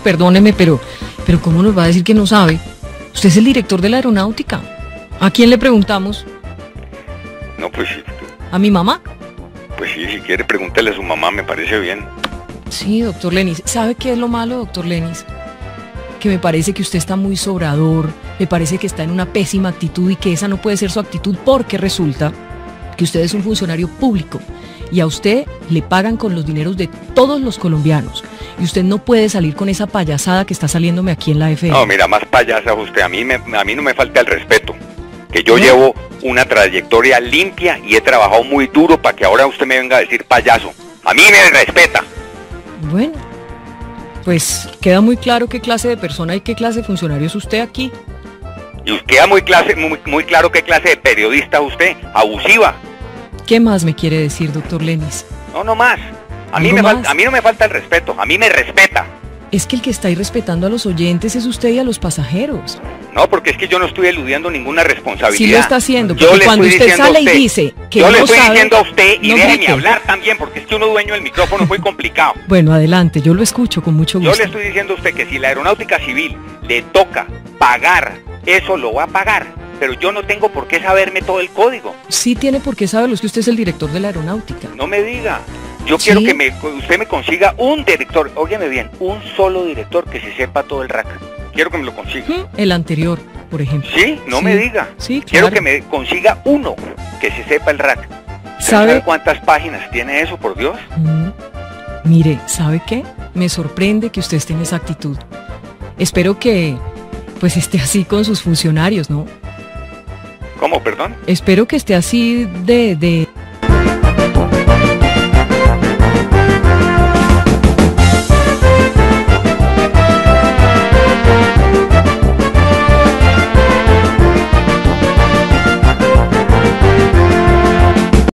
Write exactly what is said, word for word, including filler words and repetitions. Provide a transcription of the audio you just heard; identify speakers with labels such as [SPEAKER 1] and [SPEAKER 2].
[SPEAKER 1] perdóneme, pero, pero ¿cómo nos va a decir que no sabe? Usted es el director de la aeronáutica. ¿A quién le preguntamos?
[SPEAKER 2] No, pues sí.
[SPEAKER 1] ¿A mi mamá?
[SPEAKER 2] Pues sí, si quiere pregúntele a su mamá, me parece bien.
[SPEAKER 1] Sí, doctor Lenis. ¿Sabe qué es lo malo, doctor Lenis? Que me parece que usted está muy sobrador, me parece que está en una pésima actitud y que esa no puede ser su actitud porque resulta que usted es un funcionario público y a usted le pagan con los dineros de todos los colombianos y usted no puede salir con esa payasada que está saliéndome aquí en la F M.
[SPEAKER 2] No, mira, más payasa usted, a mí, me, a mí no me falta el respeto, que yo
[SPEAKER 1] ¿No?
[SPEAKER 2] llevo una trayectoria limpia y he trabajado muy duro para que ahora usted me venga a decir payaso. A mí me respeta.
[SPEAKER 1] Bueno, pues queda muy claro qué clase de persona y qué clase de funcionario es usted aquí.
[SPEAKER 2] Y queda muy, clase, muy, muy claro qué clase de periodista es usted, abusiva.
[SPEAKER 1] ¿Qué más me quiere decir, doctor Lenis?
[SPEAKER 2] No, no más. A mí,
[SPEAKER 1] ¿Algo
[SPEAKER 2] me
[SPEAKER 1] más?
[SPEAKER 2] falta, a mí no me falta el respeto, a mí me respeta.
[SPEAKER 1] Es que el que está irrespetando a los oyentes es usted y a los pasajeros.
[SPEAKER 2] No, porque es que yo no estoy eludiendo ninguna responsabilidad.
[SPEAKER 1] Sí lo está haciendo,
[SPEAKER 2] Yo
[SPEAKER 1] porque
[SPEAKER 2] le
[SPEAKER 1] cuando
[SPEAKER 2] estoy
[SPEAKER 1] usted
[SPEAKER 2] diciendo a
[SPEAKER 1] sale y
[SPEAKER 2] usted,
[SPEAKER 1] dice que
[SPEAKER 2] yo
[SPEAKER 1] no
[SPEAKER 2] le estoy
[SPEAKER 1] sabe,
[SPEAKER 2] diciendo a usted y
[SPEAKER 1] no
[SPEAKER 2] déjeme
[SPEAKER 1] grite.
[SPEAKER 2] hablar también, porque es que uno dueño del micrófono es muy complicado.
[SPEAKER 1] Bueno, adelante, yo lo escucho con mucho
[SPEAKER 2] Yo
[SPEAKER 1] gusto.
[SPEAKER 2] le estoy diciendo a usted que si la aeronáutica civil le toca pagar, eso lo va a pagar, pero yo no tengo por qué saberme todo el código.
[SPEAKER 1] Sí tiene por qué saberlo, es que usted es el director de la aeronáutica.
[SPEAKER 2] No me diga. Yo
[SPEAKER 1] Sí.
[SPEAKER 2] quiero que me, usted me consiga un director, óyeme bien, un solo director que se sepa todo el R A C. Quiero que me lo consiga.
[SPEAKER 1] ¿Mm? El anterior, por ejemplo.
[SPEAKER 2] Sí, no
[SPEAKER 1] Sí.
[SPEAKER 2] me diga.
[SPEAKER 1] Sí,
[SPEAKER 2] Quiero
[SPEAKER 1] claro.
[SPEAKER 2] que me consiga uno que se sepa el R A C. ¿Usted
[SPEAKER 1] ¿Sabe?
[SPEAKER 2] sabe cuántas páginas tiene eso, por Dios?
[SPEAKER 1] Mm. Mire, ¿sabe qué? Me sorprende que usted esté en esa actitud. Espero que, pues, esté así con sus funcionarios, ¿no?
[SPEAKER 2] ¿Cómo, perdón?
[SPEAKER 1] Espero que esté así de... de